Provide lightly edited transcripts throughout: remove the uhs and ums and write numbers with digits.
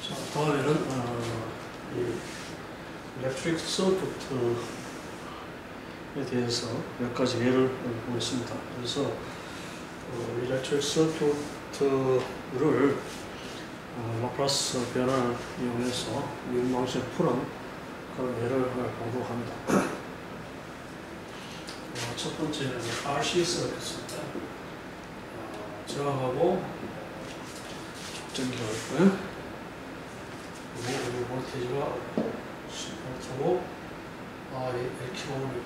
자, 다음에는 이 일렉트릭 서큐트에 대해서 몇 가지 예를 보겠습니다. 그래서 일렉트릭 서큐트를 라플라스 변화를 이용해서 미분 푸는 그런 예를 보도록 합니다. 첫 번째는 RC 서큐트입니다. 저하고 촉전기가 있고요. 그리고 볼테이지가 10V고 이렇게 올리고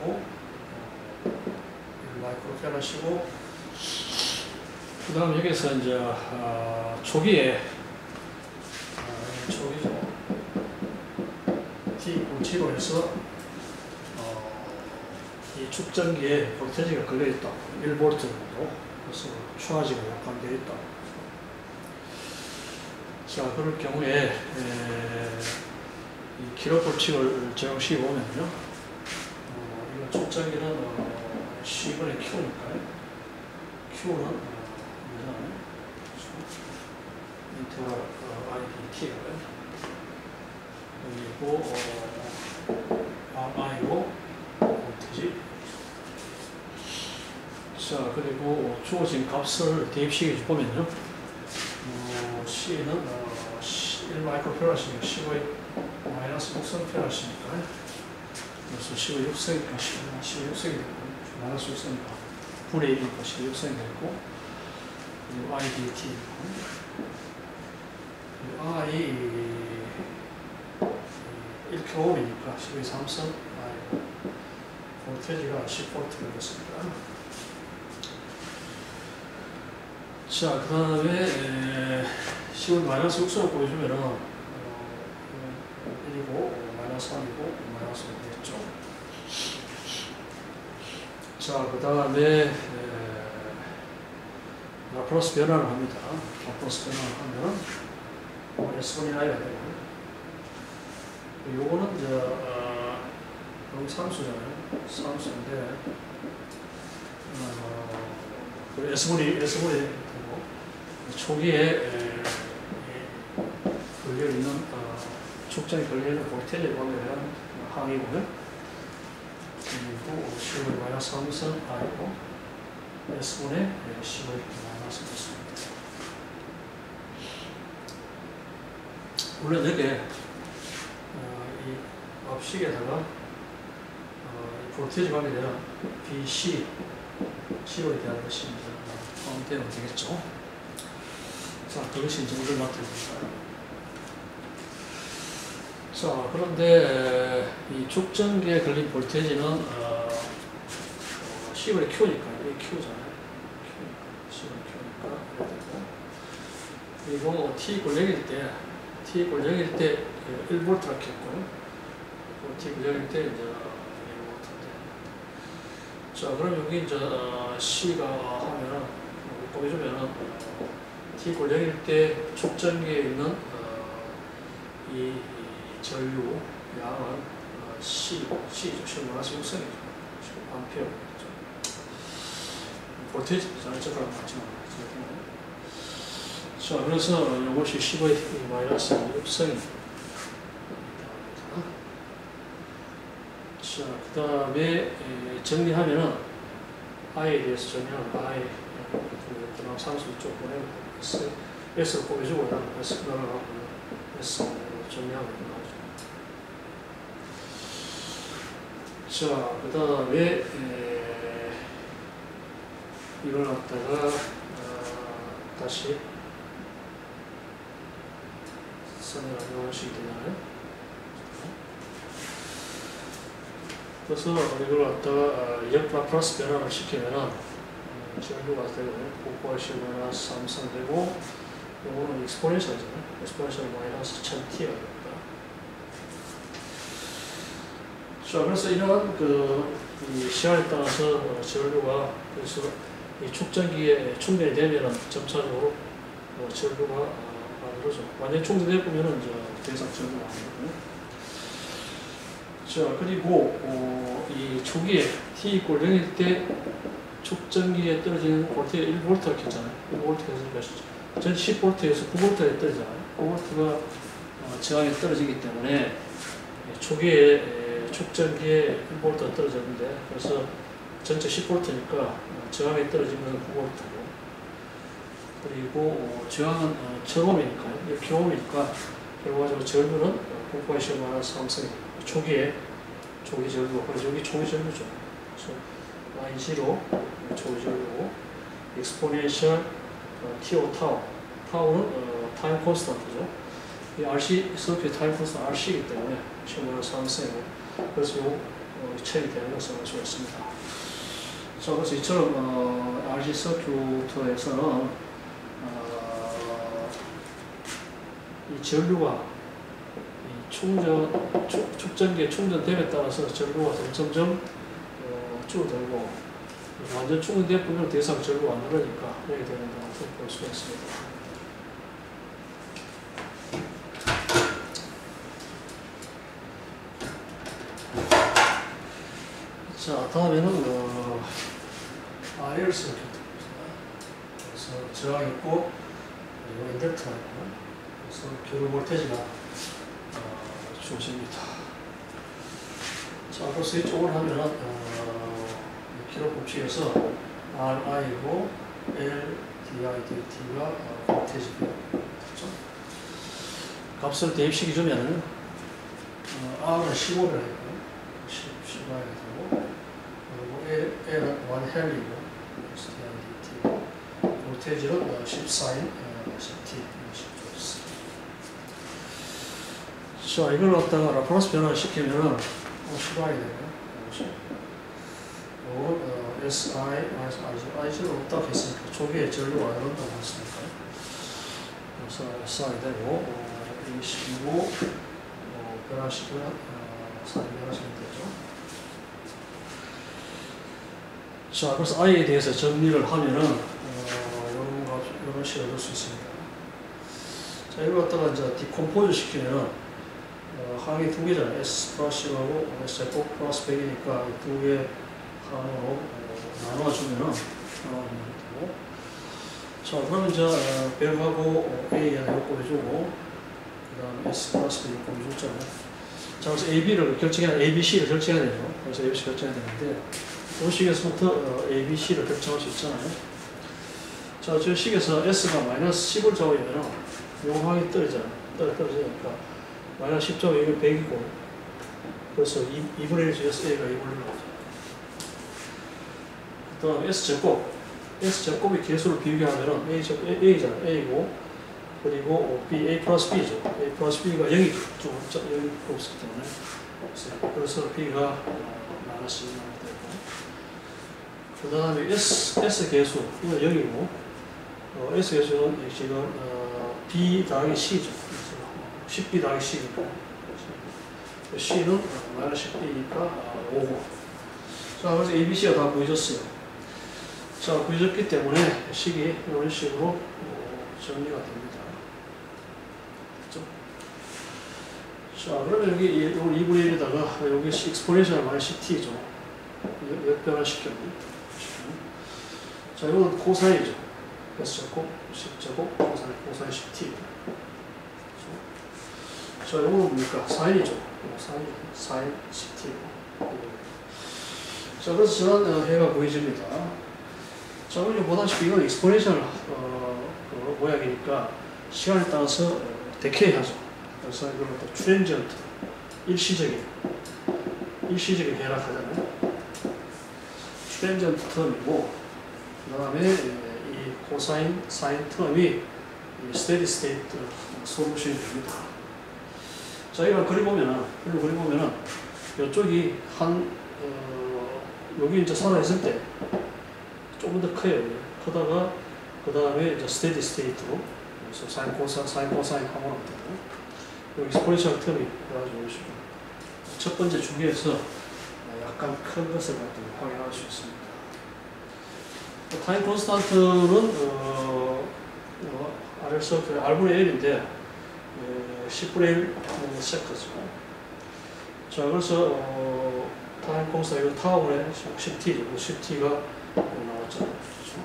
1마이크로패러시고 그 다음 여기서 이제 초기에 초기죠. T97로 해서 이 축전기에 볼테이지가 걸려있다. 1V 정도. 그래서 추하지가 약간 되어있다. 자, 그럴 경우에 이 기록 법칙을 적용시켜 보면요, 이거 축전기는 C분의 Q니까요. Q는 인테그랄 IDT고요. 그리고 RI로 볼테이지. 자, 그리고 주어진 값을 대입시켜 보면요, C는 1마이크로패러시니까 10의 마이너스 6성패러시니까 그래서 10의 6성이니까 10의 6성이 되고 마이너스 6성이니까 분의 1이니까 10의 6성이 되고 그리고 IDT I 1kΩ이니까 10의 3성 볼테이지가 10V가 되겠습니다. 자, 그 다음에 10을 마이너스 6성을 보여주면은 1이고 마이너스 3이고 마이너스 5 되겠죠. 자, 그 다음에 라플라스 변화를 합니다. 라플라스 변화를 하면 S1이 I가 되고 요거는 이제 삼수잖아요. 삼수인데 S1이 되고 초기에 걸려있는 축전에 걸려있는 볼테이지를 보면 항이고요. 그리고 10의 마이너스 3선 I고 S1에 10의 마이너스 됐습니다. 물론 여기에 이 앞식에다가 볼테이지 관계에 대한 BC C로에 대한 것이 포함되면 되겠죠. 자, 그것이 이제 우리를 맡깁니다. 자, 그런데 이 축전기에 걸린 볼테이지는 C분의 Q니까, 이게 Q잖아요. C분의 Q니까, 이렇게 되고. 그리고 T = 0일 때 1V라고 했고요. T = 0일 때 이제 1V인데. 자, 그럼 여기 이제 C가 하면은, 보여주면은, T = 0일 때 축전기에 있는 이 전류 양은 C죠. 10 마이너스 6성이죠. 10A. 볼테이지 전체적으로 맞지만. 자, 그래서 이것이 10의 마이너스 6성입니다. 자, 그 다음에 정리하면은 I에 대해서 정리하면 I 그다음 상수 쪽 보내고 S를 꼽아주고 그다음 S 하고 S 정리하고 나오죠. 자, 그 다음에 이걸 갖다가 다시 선행하는 식이 되잖아요. 그래서 이걸 갖다가 역 라플라스 변화를 시키면은 전류가 되고요. 9과10 마이너스 3성 되고, 요거는 익스포넨셜이잖아요. 익스포넨셜 마이너스 1000T가 됩니다. 자, 그래서 이러한 이 시간에 따라서 전류가, 그래서 이 축전기에 충전이 되면은 점차적으로 전류가 만들어져. 완전히 충전되면은 이제 더 이상 전류가 안 되고요. 자, 그리고 이 초기에 T = 0일 때 축전기에 떨어지는 볼테이지 1V라고 했잖아요. 1V에서 몇이죠? 전 10V에서 9V에 떨어지잖아요. 9V가 저항이 떨어지기 때문에 초기에 축전기에 1V가 떨어졌는데 그래서 전체 10V니까 저항이 떨어진 것은 9V고 그리고 저항은 1000Ω이니까요. 1000Ω이니까 결과적으로 전류는 9.10-3 초기 전류, 그래서 여기 초기 전류죠. 그래서 I0 초기 전류고 exponential TO 타우는 타임 콘스턴트죠. 이 RC 서큐트 타임 콘스턴트 RC이기 때문에 10-3 그래서 체이 되는 것을 알 수가 있습니다. 자, 그래서 이처럼 RC 서큐트에서는 이 전류가 축전기의 충전됨에 따라서 전류가 점점 줄어들고 완전 충전되면 더 이상 전류가 안 흐르니까 이렇게 된다고 볼 수가 있습니다. 자, 다음에는 RL 서큐트입니다. 그래서 저항이 있고 그리고 인덕터가 있고 그래서 교류 볼테이지가 주어집니다. 자, 그래서 이쪽을 하면은 기록 법칙에서 RI고 L, DI, DT가 볼테이지고요. 그렇죠? 값을 대입시키 주면은 R은 15를 했고 15가 되고 그리고 L은 1헬이고 DI, DT 볼테이지는 14인 10T 자, 이걸 갖다가 라플라스 변화를 시키면은 10i 되고요. SI, I0를 없다고 했으니까 초기에 전류가 안 흐른다고 했으니까 그래서 SI 되고 25 변화시키면 4이 변화시키면 되죠. 자, 그래서 I에 대해서 정리를 하면은 이런 식으로 얻을 수 있습니다. 자, 이걸 갖다가 이제 디컴포즈 시키면은 항이 두 개잖아요. S 플러스하고 S 제곱 플러스 100이니까 두 개 항으로 나눠주면은 되고. 자, 그러면 이제 100하고 A에 곱해주고 그 다음에 S 플러스 100 곱해줬잖아요. 자, 그래서 AB를 결정해야 ABC를 결정해야 되죠. 그래서 ABC 결정해야 되는데 이 식에서부터 ABC를 결정할 수 있잖아요. 자, 저 식에서 S가 마이너스 10을 잡으면 요 항이 떨어지니까 마이너스 10 잡으면 100이고 그래서 2분의 1에서 A가 2분의 1로 나오죠. 그 다음 S제곱의 개수를 비교하면 A잖아. A고 그리고 B, A 플러스 B죠. A 플러스 B가 0이 없기 때문에 그래서 B가 마이너스 2가 되고 그 다음에 S 개수 이건 0이고 S 개수는 지금 B 더하기 C죠. 10B 더하기 C니까 C는 마이너스 10B니까 5고 자, 그래서 ABC가 다 구해졌어요. 자, 구해졌기 때문에 식이 이런 식으로 정리가 됩니다. 그렇죠? 자, 그러면 여기 2분의 1에다가 여기 exponential 마이너스 10T죠. 역변화시켰네. 자, 이거는 코사인이죠. S제곱, 10제곱, 코사인 10T. 자, 이거는 뭡니까? 사인이죠. 사인 10T. 자, 그래서 지난 해가 보여집니다. 자, 우리가 보다시피 이건 익스포넨셜 모양이니까 시간에 따라서 데케이 하죠. 그래서 이걸 또 트랜지언트, 일시적인 해락하잖아요. 트랜지언트 텀이고, 그 다음에 이 코사인, 사인 텀이 스테디 스테이트 솔루션이 됩니다. 자, 이걸 그려보면은 이쪽이 여기 이제 살아있을 때 조금 더 커요. 크다가 그 다음에 이제 스테디 스테이트로 그래서 사인 코사인 하모가 되고 여기 익스포넨셜 텀이 그래가지고 첫 번째 주기에서 약간 큰 것을 확인할 수 있습니다. 타임 콘스탄트는 R분의 L인데 10분의 1 세컨드죠. 자, 그래서 타임 콘스탄트 이거 타워에 10T죠. 10T가 나왔잖아요. 그렇죠?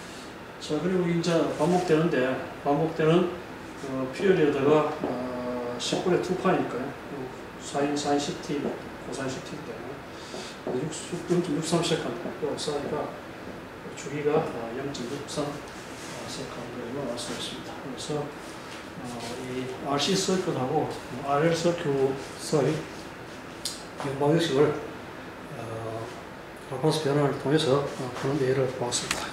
자, 그리고 이제 반복되는 피어리어드가 10분의 2파이니까요. 4인 10t, 코사인 10t 때문에 0.63세컨드 쌓으니까 주기가 0.63 세컨드로 나올 수 있습니다. 그래서 이 RC 서큐트하고 RL 서큐트의 연방 형식을 라프라스 변환을 통해서 그런 예를 보았습니다.